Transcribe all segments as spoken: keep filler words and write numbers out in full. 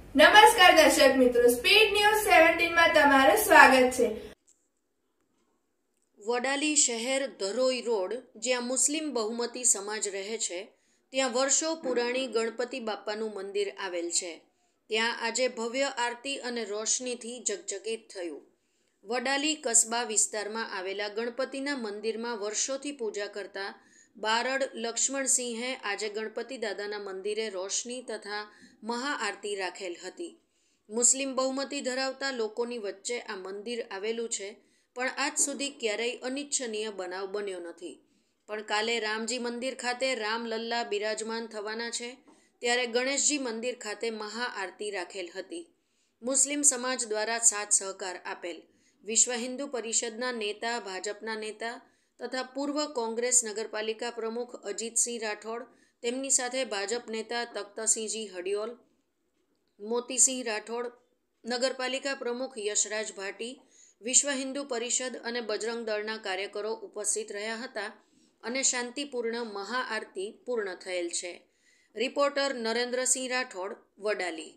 નમસ્કાર દર્શક મિત્રો, સ્પીડ ન્યૂઝ સત્તર માં તમારું સ્વાગત છે। વડાલી શહેર ધરોઈ રોડ, જ્યાં મુસ્લિમ બહુમતી સમાજ રહે છે, ત્યાં વર્ષો પુરાણી ગણપતિ બાપાનું મંદિર આવેલ છે। ત્યાં આજે ભવ્ય આરતી અને રોશનીથી જગજગીત થયું। વડાલી કસ્બા વિસ્તારમાં આવેલા ગણપતિના મંદિરમાં વર્ષોથી પૂજા કરતા બારડ લક્ષ્મણસિંહે આજે ગણપતિ દાદાના મંદિરે રોશની તથા મહાઆરતી રાખેલ હતી। મુસ્લિમ બહુમતી ધરાવતા લોકોની વચ્ચે આ મંદિર આવેલું છે, પણ આજ સુધી ક્યારેય અનિચ્છનીય બનાવ બન્યો નથી। પણ કાલે રામજી મંદિર ખાતે રામલલ્લા બિરાજમાન થવાના છે, ત્યારે ગણેશજી મંદિર ખાતે મહાઆરતી રાખેલ હતી। મુસ્લિમ સમાજ દ્વારા સાથ સહકાર આપેલ। વિશ્વ હિન્દુ પરિષદના નેતા, ભાજપના નેતા તથા પૂર્વ કોંગ્રેસ નગરપાલિકા પ્રમુખ અજીતસિંહ રાઠોડ, તેમની સાથે ભાજપ નેતા તખ્તસિંહજી હડિયોલ, મોતીસિંહ રાઠોડ, નગરપાલિકા પ્રમુખ યશરાજ ભાટી, વિશ્વ હિન્દુ પરિષદ અને બજરંગ દળના કાર્યકરો ઉપસ્થિત રહ્યા હતા અને શાંતિપૂર્ણ મહાઆરતી પૂર્ણ થયેલ છે। રિપોર્ટર નરેન્દ્રસિંહ રાઠોડ, વડાલી।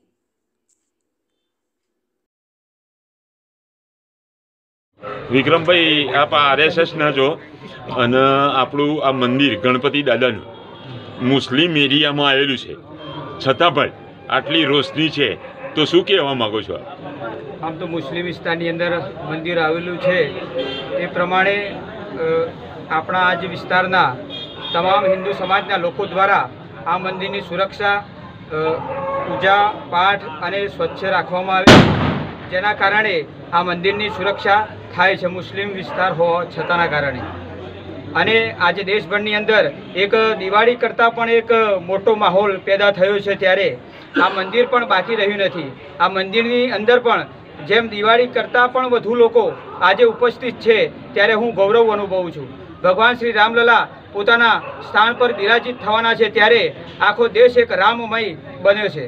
વિક્રમભાઈ, આપ આરએસએસ ના છો અને આપણું આ મંદિર ગણપતિ દાદાનું મુસ્લિમ એરિયામાં આવેલું છે, છતાં પણ આટલી રોશની છે, તો શું કહેવા માગો છો? આમ તો મુસ્લિમ વિસ્તારની અંદર મંદિર આવેલું છે, એ પ્રમાણે આપણા આજ વિસ્તારના તમામ હિન્દુ સમાજના લોકો દ્વારા આ મંદિરની સુરક્ષા, પૂજા પાઠ અને સ્વચ્છ રાખવામાં આવે, જેના કારણે આ મંદિરની સુરક્ષા થાય છે મુસ્લિમ વિસ્તાર હોવા છતાંના કારણે। અને આજે દેશભરની અંદર એક દિવાળી કરતાં પણ એક મોટો માહોલ પેદા થયો છે, ત્યારે આ મંદિર પણ બાકી રહ્યું નથી। આ મંદિરની અંદર પણ જેમ દિવાળી કરતાં પણ વધુ લોકો આજે ઉપસ્થિત છે, ત્યારે હું ગૌરવ અનુભવું છું। ભગવાન શ્રી રામલલા પોતાના સ્થાન પર બિરાજિત થવાના છે, ત્યારે આખો દેશ એક રામમય બન્યો છે।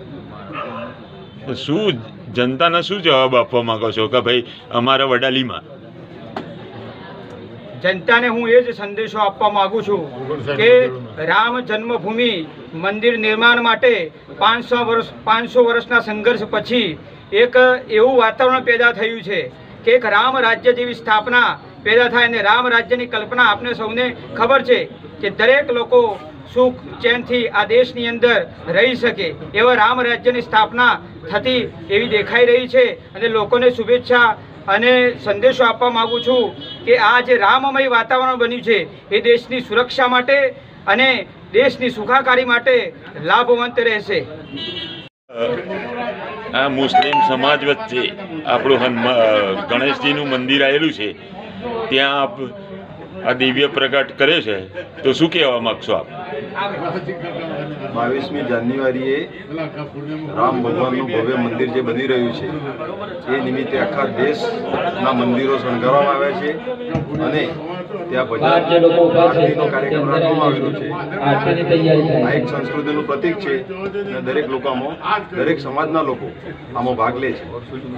શું જનતાને શું જવાબ આપવા માંગો છો કે ભાઈ અમારા વડાલીમાં? જનતાને હું એ જ સંદેશો આપવા માગું છું કે રામ જન્મભૂમિ મંદિર નિર્માણ માટે પાંચસો વર્ષ પાંચસો વર્ષના સંઘર્ષ પછી એક એવું વાતાવરણ પેદા થયું છે કે એક રામ રાજ્ય જેવી સ્થાપના પેદા થાય, અને રામ રાજ્યની કલ્પના આપને સૌને ખબર છે કે દરેક લોકો સુખ ચેનથી આ દેશની અંદર રહી શકે, એવા રામ રાજ્યની સ્થાપના થતી એવી દેખાઈ રહી છે। અને લોકોને શુભેચ્છા અને સંદેશો આપવા માગું છું કે આ જે રામમય વાતાવરણ બન્યું છે, એ દેશની સુરક્ષા માટે અને દેશની સુખાકારી માટે લાભવંત રહેશે। આ મુસ્લિમ સમાજ વચ્ચે આપણું ગણેશજીનું મંદિર આવેલું છે, ત્યાં આપ આ દિવ્ય પ્રગટ કરે છે, તો શું કહેવા માગશો આપ? બાવીસમી જાન્યુઆરીએ રામ ભગવાનનું ભવ્ય મંદિર જે બની રહ્યું છે, એ નિમિત્તે આખા દેશના મંદિરો શણગારવામાં આવ્યા છે અને ત્યાં ભજન આરતીનો કાર્યક્રમ રાખવામાં આવેલો છે। આ એક સંસ્કૃતિનું પ્રતીક છે અને દરેક લોકોમાં, દરેક સમાજના લોકો આમાં ભાગ લે છે।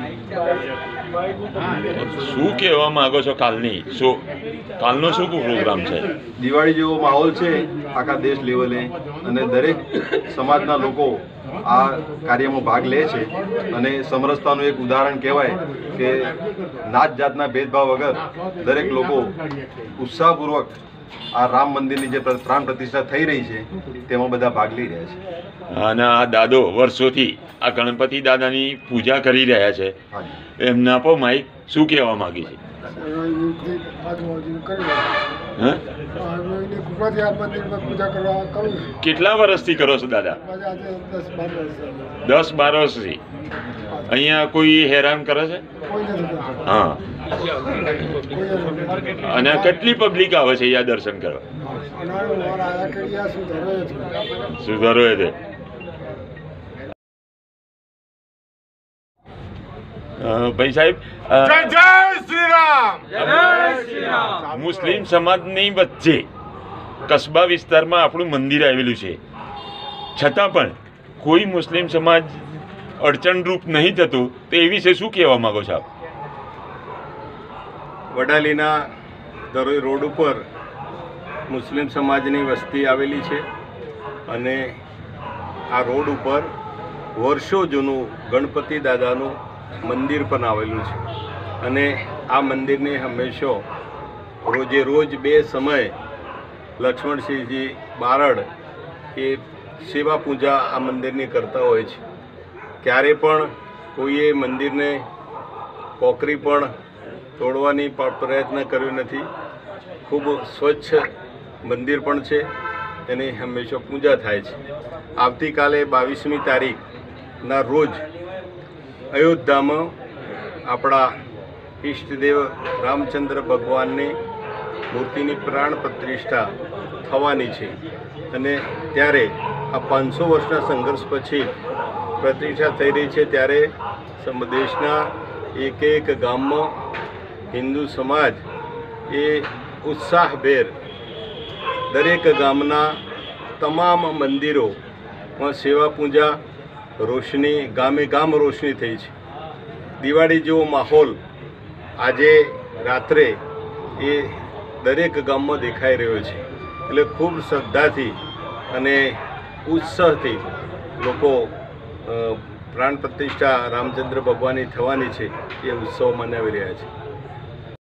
શું કહેવા માંગો છો કાલની? શું કાલનો શું પ્રોગ્રામ છે? દિવાળી જેવો માહોલ છે આખા દેશ લેવલે, અને દરેક સમાજના લોકો આ કાર્યમાં ભાગ લે છે અને સમરસતાનું એક ઉદાહરણ કહેવાય કે નાત જાતના ભેદભાવ વગર દરેક લોકો ઉત્સાહપૂર્વક આ રામ મંદિરની જે પ્રાણ પ્રતિષ્ઠા થઈ રહી છે, તેમાં બધા ભાગ લઈ રહ્યા છે। અને આ દાદો વર્ષોથી આ ગણપતિ દાદાની પૂજા કરી રહ્યા છે, એમના પર માઇક શું કહેવા માંગી છે? કેટલા વર્ષથી કરો છો દાદા? દસ બાર વર્ષથી અહીંયા કોઈ હેરાન કરે છે? હા। અને કેટલી પબ્લિક આવે છે અહીંયા દર્શન કરવા? સુધારો એ છે। ભાઈ સાહેબ, જય શ્રી રામ, જય શ્રી રામ। મુસ્લિમ સમાજની વચ્ચે કસ્બા વિસ્તારમાં આપણું મંદિર આવેલું છે, છતાં પણ કોઈ મુસ્લિમ સમાજ અડચણરૂપ નહીં થતું, તો એ વિશે શું કહેવા માંગો છો આપ? વડાલીના ધરોઈ રોડ ઉપર મુસ્લિમ સમાજની વસ્તી આવેલી છે અને આ રોડ ઉપર વર્ષો જૂનું ગણપતિ દાદાનું મંદિર પણ આવેલું છે અને આ મંદિરને હંમેશા રોજે રોજ બે સમય લક્ષ્મણસિંહજી બારડ એ સેવા પૂજા આ મંદિરની કરતા હોય છે. ક્યારે પણ કોઈએ મંદિરને કોકરી પણ તોડવાની પ્રયત્ન કર્યો નથી. ખૂબ સ્વચ્છ મંદિર પણ છે, એની હંમેશા પૂજા થાય છે. આવતીકાલે બાવીસમી તારીખના રોજ અયોધ્યામાં આપણા ઈષ્ટદેવ રામચંદ્ર ભગવાનની મૂર્તિની પ્રાણ પ્રતિષ્ઠા થવાની છે અને ત્યારે આ પાંચસો વર્ષના સંઘર્ષ પછી પ્રતિષ્ઠા થઈ રહી છે. ત્યારે દેશના એક એક ગામમાં હિન્દુ સમાજ એ ઉત્સાહભેર દરેક ગામના તમામ મંદિરોમાં સેવા પૂજા રોશની ગામે ગામ રોશની થઈ છે. દિવાળી જેવો માહોલ આજે રાત્રે એ દરેક ગામમાં દેખાઈ રહ્યો છે. એટલે ખૂબ શ્રદ્ધાથી અને ઉત્સાહથી લોકો પ્રાણ પ્રતિષ્ઠા રામચંદ્ર ભગવાનની થવાની છે એ ઉત્સવ મનાવી રહ્યા છે.